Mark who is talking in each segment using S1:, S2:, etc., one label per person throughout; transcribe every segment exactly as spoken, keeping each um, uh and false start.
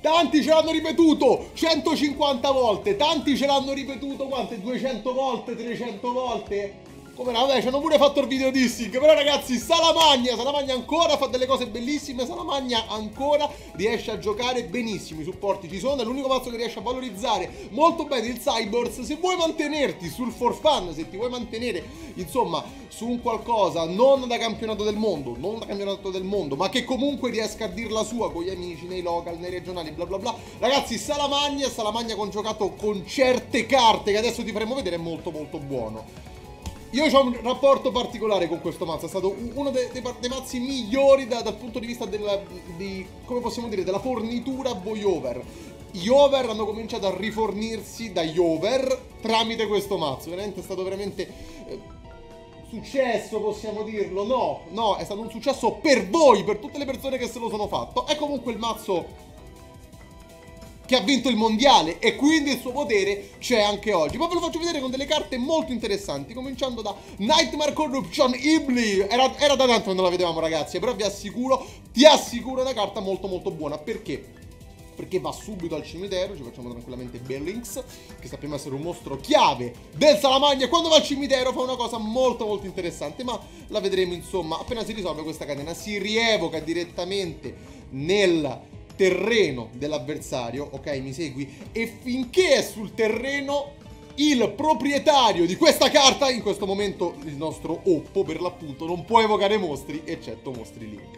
S1: tanti ce l'hanno ripetuto centocinquanta volte, tanti ce l'hanno ripetuto quante? duecento volte, trecento volte? Come no? Vabbè, ci hanno pure fatto il video dissing. Però ragazzi, Salamagna, Salamagna ancora fa delle cose bellissime. Salamagna ancora riesce a giocare benissimo. I supporti ci sono, è l'unico mazzo che riesce a valorizzare molto bene il Cyborgs. Se vuoi mantenerti sul for fun, se ti vuoi mantenere insomma su un qualcosa non da campionato del mondo, non da campionato del mondo, ma che comunque riesca a dir la sua con gli amici, nei local, nei regionali, bla bla bla, ragazzi, Salamagna, Salamagna con giocato con certe carte che adesso ti faremo vedere, è molto molto buono. Io ho un rapporto particolare con questo mazzo, è stato uno dei, dei, dei mazzi migliori da, dal punto di vista della, di, come possiamo dire, della fornitura voi over. Gli over hanno cominciato a rifornirsi dagli over tramite questo mazzo, veramente è stato veramente eh, successo, possiamo dirlo, no, no, è stato un successo per voi, per tutte le persone che se lo sono fatto. È comunque il mazzo che ha vinto il mondiale e quindi il suo potere c'è anche oggi. Ma ve lo faccio vedere con delle carte molto interessanti, cominciando da Nightmare Corruption Ibli. Era, era da tanto che non la vedevamo ragazzi, però vi assicuro, ti assicuro una carta molto molto buona. Perché? Perché va subito al cimitero, ci facciamo tranquillamente Bellings, che sappiamo essere un mostro chiave del Salamagna. Quando va al cimitero fa una cosa molto molto interessante, ma la vedremo insomma appena si risolve questa catena. Si rievoca direttamente nel terreno dell'avversario, ok, mi segui? E finché è sul terreno, il proprietario di questa carta, in questo momento il nostro Oppo per l'appunto, non può evocare mostri eccetto mostri Link.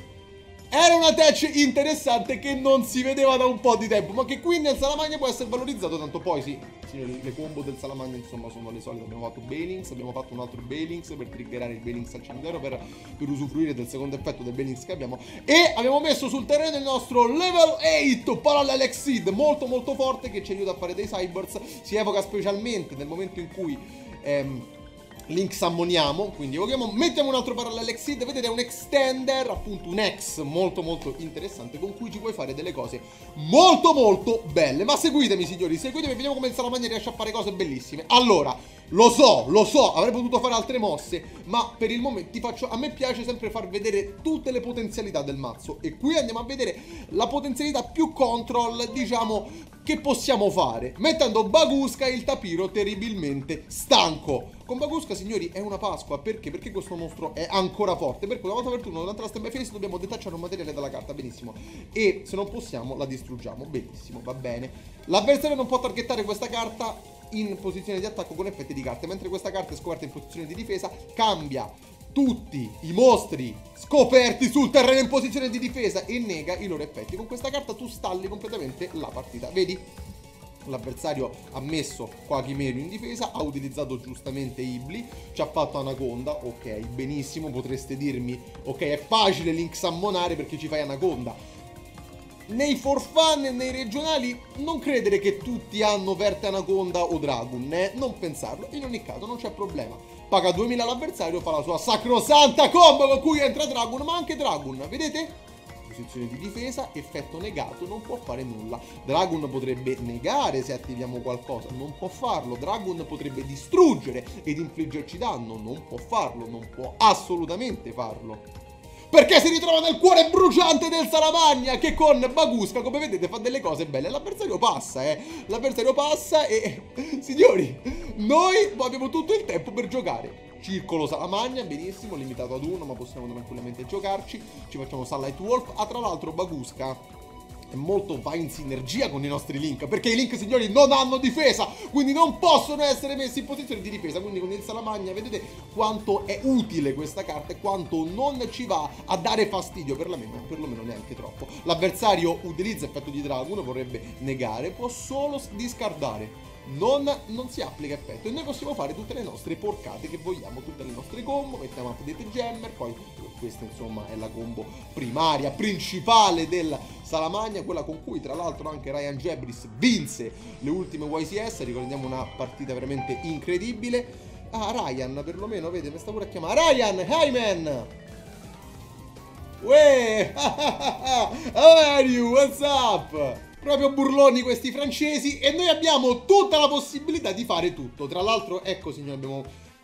S1: Era una tech interessante che non si vedeva da un po' di tempo, ma che qui nel Salamagna può essere valorizzato, tanto poi sì, signori, le combo del Salamagna insomma sono le solite. Abbiamo fatto Banings, abbiamo fatto un altro Banings per triggerare il Banings al cimitero per, per usufruire del secondo effetto del Banings che abbiamo, e abbiamo messo sul terreno il nostro level otto Parallel Exceed, molto molto forte, che ci aiuta a fare dei cyborgs. Si evoca specialmente nel momento in cui ehm, Link summoniamo, quindi evochiamo, mettiamo un altro Parallel Exceed, vedete è un extender, appunto un ex molto molto interessante con cui ci puoi fare delle cose molto molto belle. Ma seguitemi signori, seguitemi, vediamo come il Salamagna riesce a fare cose bellissime. Allora, lo so, lo so, avrei potuto fare altre mosse, ma per il momento ti faccio, a me piace sempre far vedere tutte le potenzialità del mazzo, e qui andiamo a vedere la potenzialità più control, diciamo, che possiamo fare, mettendo Bagooska, il tapiro terribilmente stanco. Con Bagooska, signori, è una Pasqua. Perché? Perché questo mostro è ancora forte. Perché una volta per turno, durante la stand by phase, dobbiamo detacciare un materiale dalla carta. Benissimo. E se non possiamo, la distruggiamo. Benissimo, va bene. L'avversario non può targettare questa carta in posizione di attacco con effetti di carte, mentre questa carta è scoperta in posizione di difesa, cambia tutti i mostri scoperti sul terreno in posizione di difesa e nega i loro effetti. Con questa carta tu stalli completamente la partita. Vedi? L'avversario ha messo Quagimero in difesa, ha utilizzato giustamente Ibli, ci ha fatto Anaconda, ok, benissimo, potreste dirmi, ok, è facile Link summonare perché ci fai Anaconda. Nei for fun e nei regionali non credere che tutti hanno Verte Anaconda o Dragon, eh? Non pensarlo, in ogni caso non c'è problema. Paga duemila l'avversario, fa la sua sacrosanta combo con cui entra Dragon, ma anche Dragon, vedete? Posizione di difesa, effetto negato, non può fare nulla. Dragon potrebbe negare se attiviamo qualcosa, non può farlo. Dragon potrebbe distruggere ed infliggerci danno, non può farlo, non può assolutamente farlo. Perché si ritrova nel cuore bruciante del Salamagna, che con Bagooska, come vedete, fa delle cose belle. L'avversario passa, eh. L'avversario passa e... signori, noi abbiamo tutto il tempo per giocare. Circolo Salamagna, benissimo, limitato ad uno, ma possiamo tranquillamente giocarci. Ci facciamo Sunlight Wolf. Ah, tra l'altro Bagooska è molto, va in sinergia con i nostri Link, perché i Link, signori, non hanno difesa, quindi non possono essere messi in posizione di difesa. Quindi con il Salamagna vedete quanto è utile questa carta e quanto non ci va a dare fastidio, perlomeno, perlomeno neanche troppo. L'avversario utilizza effetto di Dragon, vorrebbe negare, può solo discardare. Non, non si applica effetto e noi possiamo fare tutte le nostre porcate che vogliamo, tutte le nostre combo, mettiamo Update Jammer, poi questa insomma è la combo primaria, principale del Salamagna, quella con cui tra l'altro anche Ryan Jebris vinse le ultime Y C S, ricordiamo una partita veramente incredibile. Ah, Ryan perlomeno, vede, mi sta pure a chiamare Ryan, hey man! Uè, how are you, what's up? Proprio burloni questi francesi, e noi abbiamo tutta la possibilità di fare tutto. Tra l'altro, ecco signori, abbiamo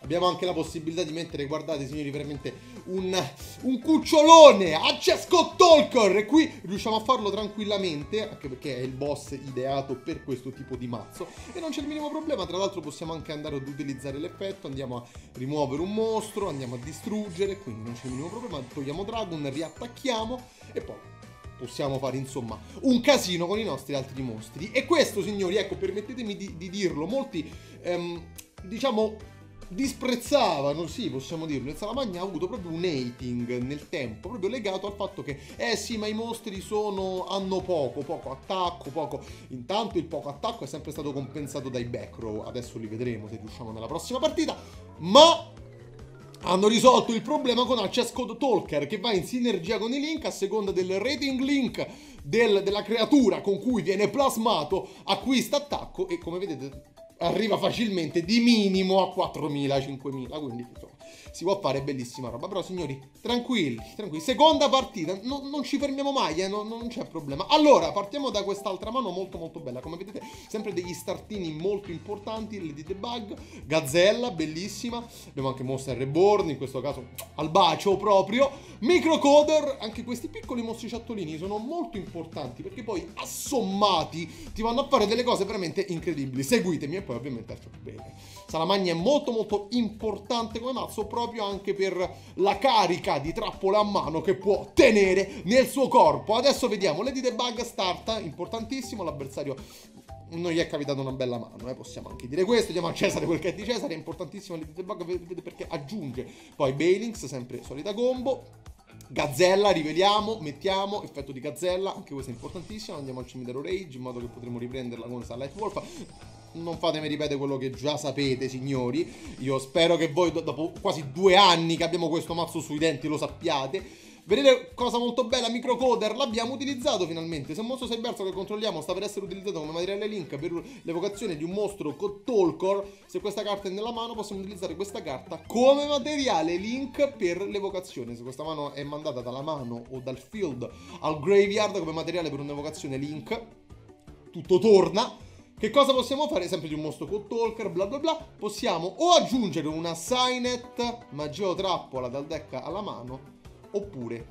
S1: Abbiamo anche la possibilità di mettere, guardate signori, veramente un, un cucciolone a Chesscott Talker. E qui riusciamo a farlo tranquillamente, anche perché è il boss ideato per questo tipo di mazzo. E non c'è il minimo problema, tra l'altro possiamo anche andare ad utilizzare l'effetto. Andiamo a rimuovere un mostro, andiamo a distruggere, quindi non c'è il minimo problema. Togliamo Dragon, riattacchiamo e poi possiamo fare insomma un casino con i nostri altri mostri. E questo signori, ecco, permettetemi di, di dirlo, molti ehm, diciamo disprezzavano, sì, possiamo dirlo. Il Salamagna ha avuto proprio un hating nel tempo, proprio legato al fatto che eh sì, ma i mostri sono hanno poco, poco attacco, poco. Intanto il poco attacco è sempre stato compensato dai back row, adesso li vedremo se riusciamo nella prossima partita, ma hanno risolto il problema con Chesscott Talker, che va in sinergia con i link a seconda del rating link del, della creatura con cui viene plasmato, acquista attacco e come vedete arriva facilmente di minimo a quattromila, cinquemila, quindi insomma, si può fare bellissima roba. Però signori, tranquilli, tranquilli, seconda partita, no, non ci fermiamo mai, eh, no, non c'è problema. Allora, partiamo da quest'altra mano molto molto bella, come vedete sempre degli startini molto importanti, Lady the Bug, Gazzella, bellissima, abbiamo anche Monster Reborn, in questo caso al bacio proprio, Microcoder, anche questi piccoli mostriciattolini sono molto importanti perché poi assommati ti vanno a fare delle cose veramente incredibili. Seguitemi e poi ovviamente faccio bene. Salamagna è molto molto importante come mazzo proprio anche per la carica di trappole a mano che può tenere nel suo corpo. Adesso vediamo, Lady the Bug starta, importantissimo, l'avversario non gli è capitata una bella mano, eh, possiamo anche dire questo. Diamo a Cesare quel che è di Cesare, è importantissimo Lady the Bug, vedete perché aggiunge poi Balings, sempre solita combo. Gazzella, riveliamo, mettiamo effetto di Gazzella, anche questo è importantissimo. Andiamo al cimitero Rage in modo che potremo riprenderla con Starlight Wolf. Non fatemi ripetere quello che già sapete signori, io spero che voi dopo quasi due anni che abbiamo questo mazzo sui denti lo sappiate. Vedete cosa molto bella, Microcoder, l'abbiamo utilizzato finalmente. Se un mostro cyberso che controlliamo sta per essere utilizzato come materiale link per l'evocazione di un mostro con Talker, se questa carta è nella mano possiamo utilizzare questa carta come materiale link per l'evocazione. Se questa mano è mandata dalla mano o dal field al graveyard come materiale per un'evocazione link, tutto torna. Che cosa possiamo fare? Sempre di un mostro con Talker, bla bla bla. Possiamo o aggiungere una Signet, magia o trappola dal deck alla mano, oppure,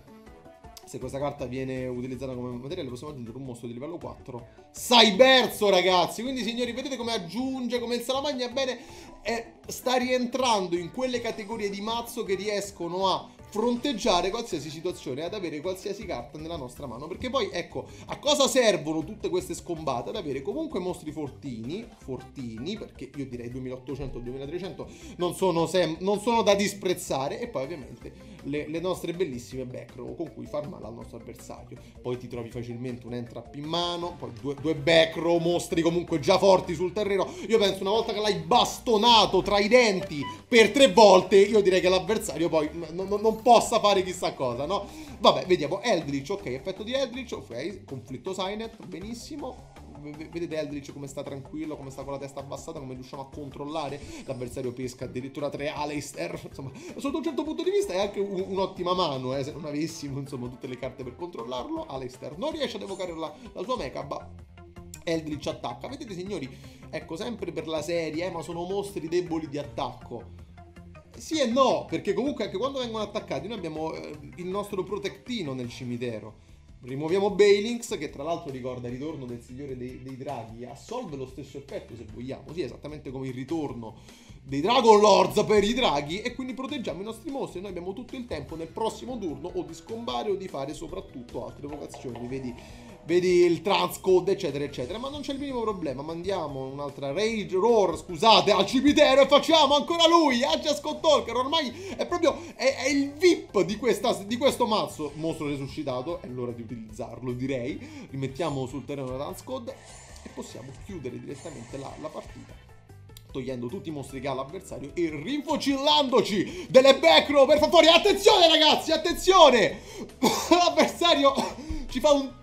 S1: se questa carta viene utilizzata come materiale, possiamo aggiungere un mostro di livello quattro Cyberso, ragazzi. Quindi, signori, vedete come aggiunge, come il Salamagna, bene, eh, sta rientrando in quelle categorie di mazzo che riescono a fronteggiare qualsiasi situazione, ad avere qualsiasi carta nella nostra mano. Perché poi, ecco, a cosa servono tutte queste scombate? Ad avere comunque mostri fortini, fortini, perché io direi duemilaottocento duemilatrecento non sono, non sono da disprezzare, e poi ovviamente le, le nostre bellissime back row con cui far male al nostro avversario. Poi ti trovi facilmente un entrap in mano, poi due, due back row, mostri comunque già forti sul terreno. Io penso una volta che l'hai bastonato tra i denti per tre volte, io direi che l'avversario poi non, non, non possa fare chissà cosa, no? Vabbè, vediamo Eldritch, ok, effetto di Eldritch, ok, conflitto Signet, benissimo. Vedete Eldritch come sta tranquillo, come sta con la testa abbassata, come riusciamo a controllare. L'avversario pesca addirittura tre Aleister, insomma, sotto un certo punto di vista è anche un'ottima mano, eh, se non avessimo, insomma, tutte le carte per controllarlo. Aleister non riesce ad evocare la, la sua mecha, ma Eldritch attacca. Vedete, signori, ecco, sempre per la serie, eh, ma sono mostri deboli di attacco. Sì e no, perché comunque anche quando vengono attaccati noi abbiamo eh, il nostro protettino nel cimitero. Rimuoviamo Balings, che tra l'altro ricorda il ritorno del Signore dei, dei Draghi, assolve lo stesso effetto se vogliamo, sì, esattamente come il ritorno dei Dragon Lords per i draghi, e quindi proteggiamo i nostri mostri. Noi abbiamo tutto il tempo nel prossimo turno o di scombare o di fare soprattutto altre evocazioni, vedi, vedi il Transcode eccetera eccetera, ma non c'è il minimo problema. Mandiamo un'altra Rage Roar, scusate, al cimitero e facciamo ancora lui, Chesscott Talker, ormai è proprio, è, è il V I P di, questa, di questo mazzo, mostro resuscitato, è l'ora di utilizzarlo direi. Rimettiamo sul terreno la Transcode e possiamo chiudere direttamente la, la partita, togliendo tutti i mostri che ha l'avversario e rinfocillandoci delle back row per favore. Attenzione ragazzi, attenzione! L'avversario ci fa un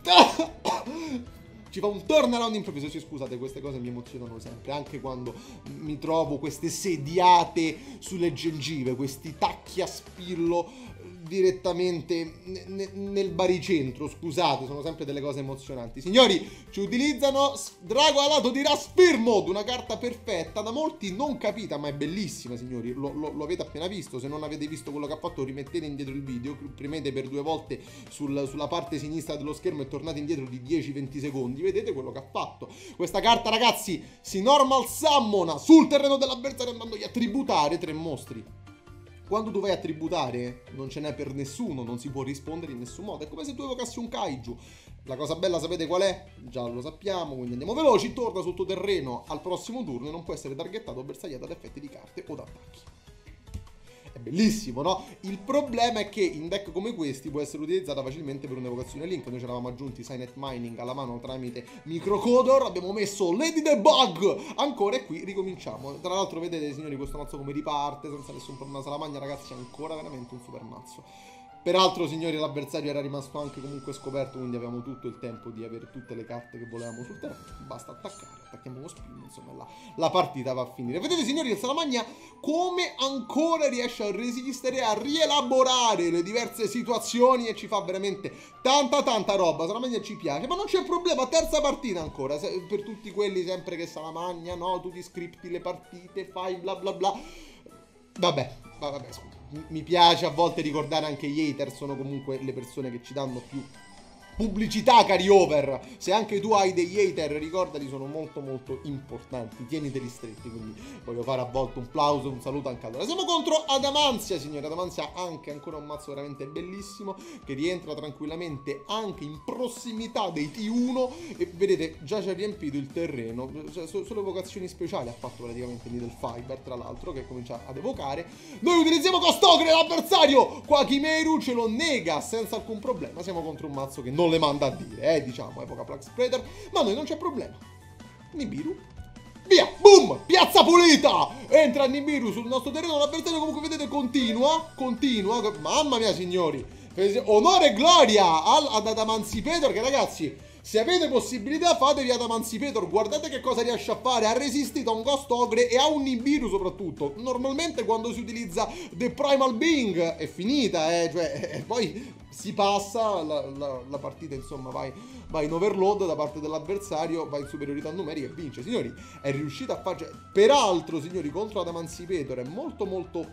S1: ci fa un turnaround improvviso. Sì, scusate, queste cose mi emozionano sempre, anche quando mi trovo queste sediate sulle gengive, questi tacchi a spillo direttamente nel baricentro, scusate, sono sempre delle cose emozionanti. Signori, ci utilizzano Drago alato dirà Spear Mode, una carta perfetta, da molti non capita, ma è bellissima, signori, lo, lo, lo avete appena visto. Se non avete visto quello che ha fatto, rimettete indietro il video, premete per due volte sul, sulla parte sinistra dello schermo e tornate indietro di dieci venti secondi, vedete quello che ha fatto. Questa carta, ragazzi, si normal summona sul terreno dell'avversario andandogli a tributare tre mostri. Quando tu vai a tributare non ce n'è per nessuno, non si può rispondere in nessun modo. È come se tu evocassi un kaiju. La cosa bella sapete qual è? Già lo sappiamo, quindi andiamo veloci. Torna sul tuo terreno al prossimo turno e non può essere targettato o bersagliato ad effetti di carte o da attacchi. È bellissimo, no? Il problema è che in deck come questi può essere utilizzata facilmente per un'evocazione link. Noi ci eravamo aggiunti Signet Mining alla mano tramite Microcodor, abbiamo messo Lady the Bug ancora e qui ricominciamo. Tra l'altro vedete, signori, questo mazzo come riparte senza nessun problema. Salamagna, ragazzi, è ancora veramente un super mazzo. Peraltro, signori, l'avversario era rimasto anche comunque scoperto, quindi avevamo tutto il tempo di avere tutte le carte che volevamo sul terreno. Basta attaccare, attacchiamo uno spin, insomma la, la partita va a finire. Vedete, signori, il Salamagna come ancora riesce a resistere, a rielaborare le diverse situazioni e ci fa veramente tanta tanta roba. Salamagna ci piace, ma non c'è problema, terza partita ancora, se, per tutti quelli sempre che Salamagna, no, tu ti scripti le partite, fai bla bla bla. Vabbè, vabbè, scusa. Mi piace a volte ricordare anche gli hater, sono comunque le persone che ci danno più pubblicità, carryover. Se anche tu hai degli hater, ricordali, sono molto molto importanti, tieniteli stretti, quindi voglio fare a volte un plauso, un saluto anche a loro. Siamo contro Adamantia, signore. Adamantia anche ancora un mazzo veramente bellissimo, che rientra tranquillamente anche in prossimità dei T uno e vedete già ci ha riempito il terreno, cioè, solo evocazioni speciali ha fatto praticamente Needle Fiber, tra l'altro, che comincia ad evocare. Noi utilizziamo Ghost-Ogre, l'avversario Quakimeru ce lo nega senza alcun problema. Siamo contro un mazzo che non le manda a dire, eh, diciamo, epoca Plug Spreader, ma noi non c'è problema. Nibiru, via, boom, piazza pulita, entra Nibiru sul nostro terreno, l'avversario comunque vedete continua, continua, mamma mia signori, onore e gloria al, ad Adamantipator, che ragazzi, se avete possibilità fatevi Adamantipator, guardate che cosa riesce a fare, ha resistito a un Ghost-Ogre e a un Nibiru soprattutto. Normalmente quando si utilizza The Primal Being è finita, eh, cioè, eh, poi si passa, la, la, la partita insomma vai, vai in overload da parte dell'avversario, va in superiorità numerica e vince. Signori, è riuscita a farci, peraltro signori, contro Adamantipator è molto molto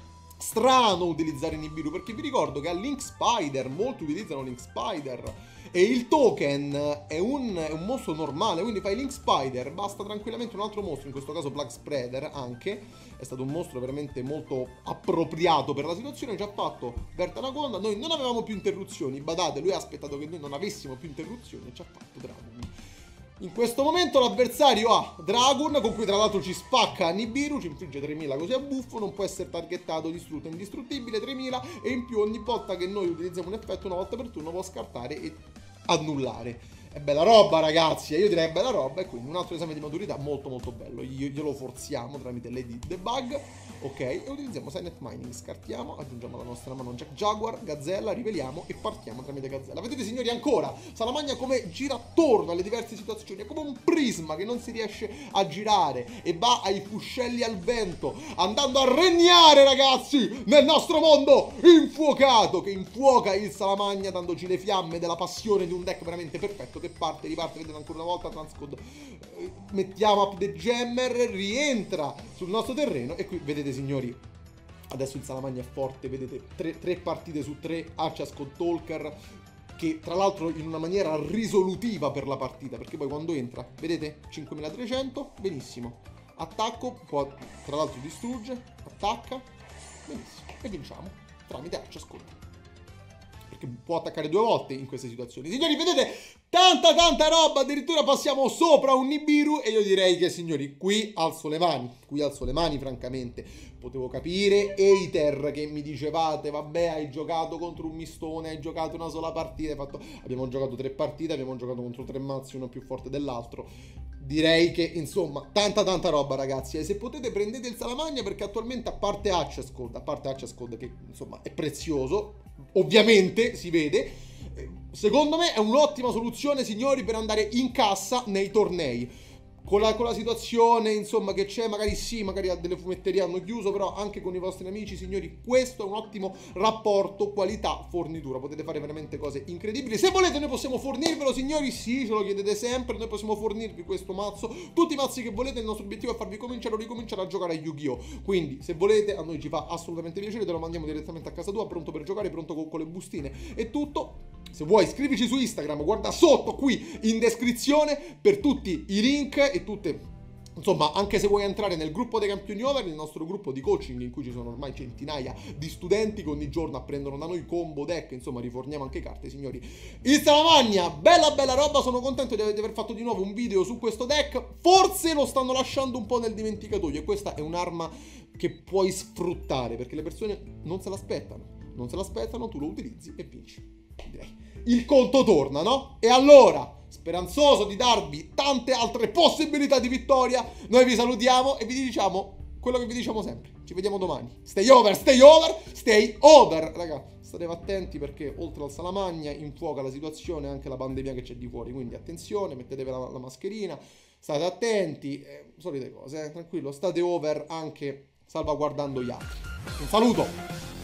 S1: strano utilizzare Nibiru, perché vi ricordo che a Link Spider, molti utilizzano Link Spider e il token è un, è un mostro normale, quindi fai Link Spider, basta tranquillamente un altro mostro, in questo caso Plug Spreader anche, è stato un mostro veramente molto appropriato per la situazione, ci ha fatto Vertanaconda, noi non avevamo più interruzioni, badate, lui ha aspettato che noi non avessimo più interruzioni e ci ha fatto Dragon. In questo momento l'avversario ha Dragon, con cui tra l'altro ci spacca Nibiru, ci infligge tremila così a buffo, non può essere targettato, distrutto, indistruttibile, tremila, e in più ogni volta che noi utilizziamo un effetto una volta per turno può scartare e annullare. È bella roba ragazzi, io direi bella roba, e quindi un altro esame di maturità molto molto bello, io, glielo forziamo tramite Lady the Bug, ok, e utilizziamo Signet Mining, scartiamo, aggiungiamo alla nostra mano Jack Jaguar, Gazzella, riveliamo e partiamo tramite Gazzella. Vedete signori ancora, Salamagna come gira attorno alle diverse situazioni, è come un prisma che non si riesce a girare e va ai fuscelli al vento, andando a regnare ragazzi nel nostro mondo infuocato, che infuoca il Salamagna dandoci le fiamme della passione di un deck veramente perfetto che parte, riparte, vedete ancora una volta Transcode, mettiamo up the Jammer, rientra sul nostro terreno e qui vedete signori, adesso il Salamagna è forte, vedete tre, tre partite su tre, Archas con Talker, che tra l'altro in una maniera risolutiva per la partita, perché poi quando entra, vedete, cinquemilatrecento, benissimo, attacco, poi tra l'altro distrugge, attacca, benissimo, e vinciamo tramite Archas con, perché può attaccare due volte in queste situazioni. Signori, vedete, tanta tanta roba, addirittura passiamo sopra un Nibiru e io direi che signori, qui alzo le mani, qui alzo le mani francamente. Potevo capire hater che mi dicevate, vabbè hai giocato contro un mistone, hai giocato una sola partita, hai fatto... abbiamo giocato tre partite, abbiamo giocato contro tre mazzi, uno più forte dell'altro. Direi che insomma, tanta tanta roba ragazzi, e se potete prendete il Salamagna, perché attualmente a parte Archas Code, a parte Archas Code che insomma è prezioso, ovviamente si vede, secondo me è un'ottima soluzione signori per andare in cassa nei tornei. Con la, con la situazione, insomma, che c'è, magari sì, magari a delle fumetterie hanno chiuso, però anche con i vostri amici, signori, questo è un ottimo rapporto qualità-fornitura. Potete fare veramente cose incredibili. Se volete noi possiamo fornirvelo, signori, sì, ce lo chiedete sempre, noi possiamo fornirvi questo mazzo, tutti i mazzi che volete. Il nostro obiettivo è farvi cominciare o ricominciare a giocare a Yu-Gi-Oh! Quindi, se volete, a noi ci fa assolutamente piacere, te lo mandiamo direttamente a casa tua, pronto per giocare, pronto con, con le bustine e tutto. Se vuoi scrivici su Instagram, guarda sotto qui in descrizione per tutti i link e tutte, insomma, anche se vuoi entrare nel gruppo dei campioni over, il nostro gruppo di coaching in cui ci sono ormai centinaia di studenti che ogni giorno apprendono da noi combo, deck, insomma riforniamo anche carte, signori. Il Salamagna, bella bella roba, sono contento di aver fatto di nuovo un video su questo deck, forse lo stanno lasciando un po' nel dimenticatoio e questa è un'arma che puoi sfruttare perché le persone non se l'aspettano, non se l'aspettano, tu lo utilizzi e vinci. Direi. Il conto torna, no? E allora, speranzoso di darvi tante altre possibilità di vittoria, noi vi salutiamo e vi diciamo quello che vi diciamo sempre. Ci vediamo domani. Stay over, stay over, stay over. Raga, state attenti perché oltre al Salamagna infuoca la situazione anche la pandemia che c'è di fuori. Quindi attenzione, mettetevi la, la mascherina, state attenti, eh, solite cose, eh, tranquillo, state over anche salvaguardando gli altri. Un saluto!